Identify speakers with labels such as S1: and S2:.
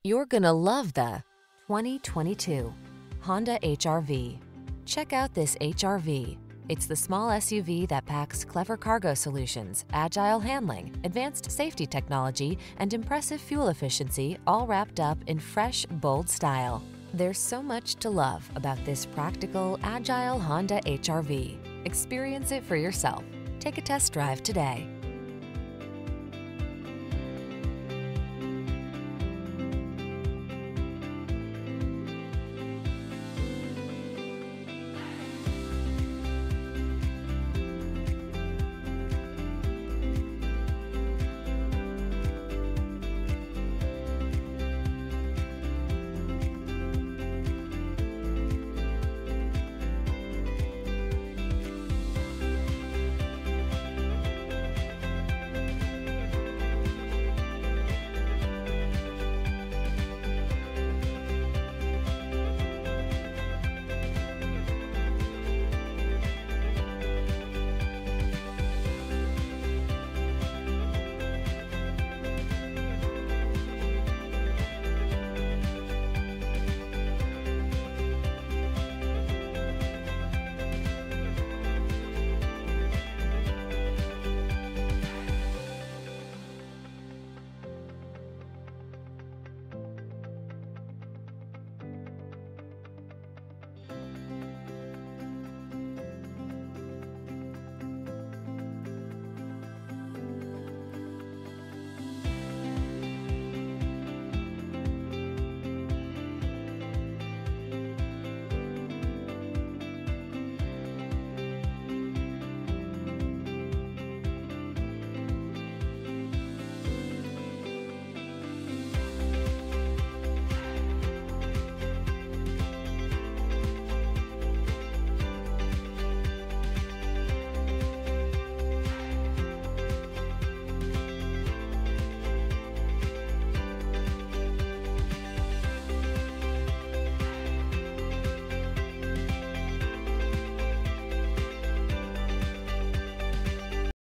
S1: You're gonna love the 2022 Honda HR-V. Check out this HR-V. It's the small SUV that packs clever cargo solutions, agile handling, advanced safety technology, and impressive fuel efficiency, all wrapped up in fresh, bold style. There's so much to love about this practical, agile Honda HR-V. Experience it for yourself. Take a test drive today.